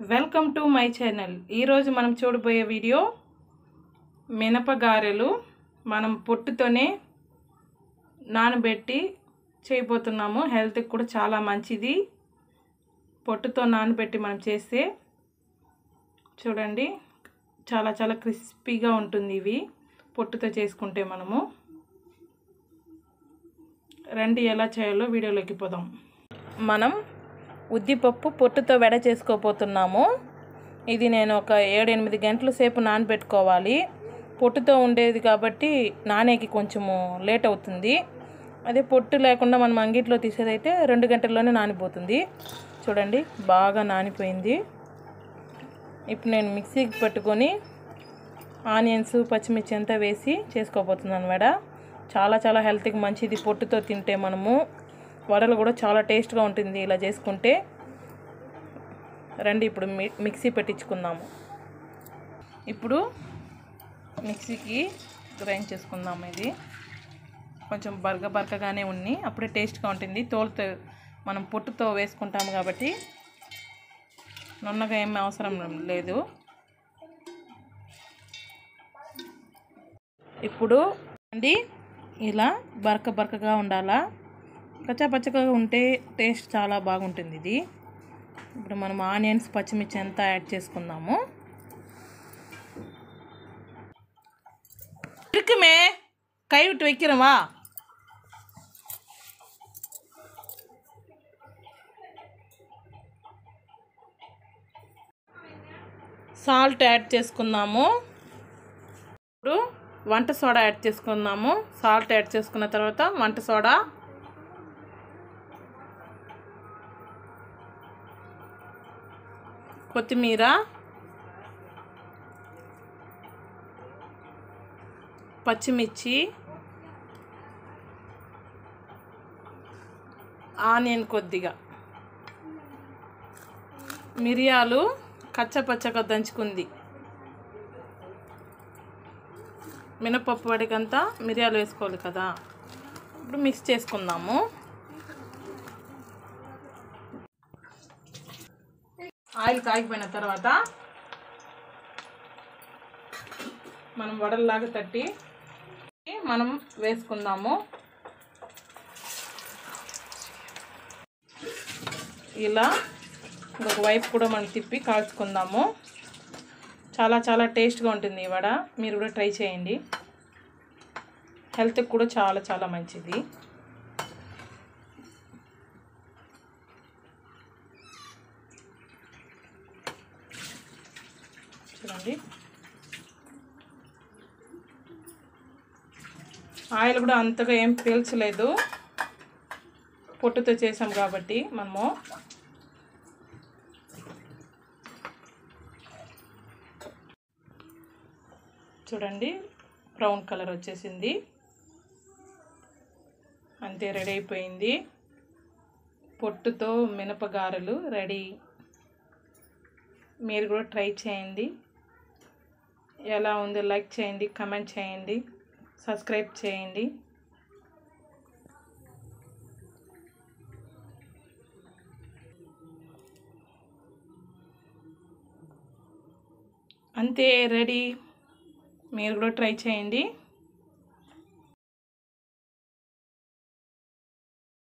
Welcome to my channel. ఈరోజు మనం చూడబోయే వీడియో మినపగారెలు మనం పొట్టుతోనే నానబెట్టి చేయబోతున్నాము. హెల్త్కి కూడా చాలా మంచిది. పొట్టుతో నానబెట్టి మనం చేస్తే చూడండి చాలా చాలా క్రిస్పీగా ఉంటుంది. ఇవి పొట్టుతో చేసుకుంటే మనము రండి ఎలా చేయాలో వీడియోలోకి పోదాం. మనం ఉద్దిపప్పు పొట్టుతో వడ చేసుకోబోతున్నాము. ఇది నేను ఒక 7-8 గంటల సేపు నానబెట్టుకోవాలి. పొట్టుతో ఉండేది కాబట్టి నానేకి కొంచెము లేట్ అవుతుంది. అదే పొట్టు లేకుండా మనం అంగిట్లో తీసేదైతే 2 గంటల్లోనే నానిపోతుంది. చూడండి బాగా నానిపోయింది. ఇప్పుడు నేను మిక్సీకి పట్టుకొని ఆనియన్స్ పచ్చిమిర్చి అంతా వేసి చేసుకోబోతున్నాను వడ. చాలా చాలా హెల్త్కి మంచిది. పొట్టుతో తింటే మనము వడలు కూడా చాలా టేస్ట్గా ఉంటుంది ఇలా చేసుకుంటే. రండి ఇప్పుడు మిక్సీ పెట్టించుకుందాము. ఇప్పుడు మిక్సీకి గ్రైండ్ చేసుకుందాము. ఇది కొంచెం బరకగానే ఉన్ని అప్పుడే టేస్ట్గా ఉంటుంది. తోలుతో మనం పొట్టుతో వేసుకుంటాము కాబట్టి నున్నగా ఏమీ అవసరం లేదు. ఇప్పుడు అండి ఇలా బరకగా ఉండాలా. పచ్చగా ఉంటే టేస్ట్ చాలా బాగుంటుంది ఇది. ఇప్పుడు మనం ఆనియన్స్ పచ్చిమిర్చి అంతా యాడ్ చేసుకుందాము. ఇరుకుమే కై విட்டு வைக்கிறவா సాల్ట్ యాడ్ చేసుకుందాము. ఇప్పుడు వంట సోడా యాడ్ చేసుకుందాము. సాల్ట్ యాడ్ చేసుకున్న తర్వాత వంట సోడా, కొత్తిమీర, పచ్చిమిర్చి, ఆనియన్ కొద్దిగా, మిరియాలు కచ్చపచ్చగా దంచుకుంది. మినపప్పు వడికంతా మిరియాలు వేసుకోవాలి కదా. ఇప్పుడు మిక్స్ చేసుకుందాము. ఆయిల్ కాగిపోయిన తర్వాత మనం వడల్లాగా తట్టి మనం వేసుకుందాము. ఇలా ఇంకొక వైపు కూడా మనం తిప్పి కాల్చుకుందాము. చాలా చాలా టేస్ట్గా ఉంటుంది ఈ వడ. మీరు కూడా ట్రై చేయండి. హెల్త్కి కూడా చాలా చాలా మంచిది. చూడండి ఆయిల్ కూడా అంతగా ఏం పీల్చలేదు. పొట్టుతో చేసాం కాబట్టి మనము చూడండి బ్రౌన్ కలర్ వచ్చేసింది. అంతే, రెడీ అయిపోయింది. పొట్టుతో మినపగారెలు రెడీ. మీరు కూడా ట్రై చేయండి. ఎలా ఉందో లైక్ చేయండి, కామెంట్ చేయండి, సబ్స్క్రైబ్ చేయండి. అంతే, రెడీ. మీరు కూడా ట్రై చేయండి.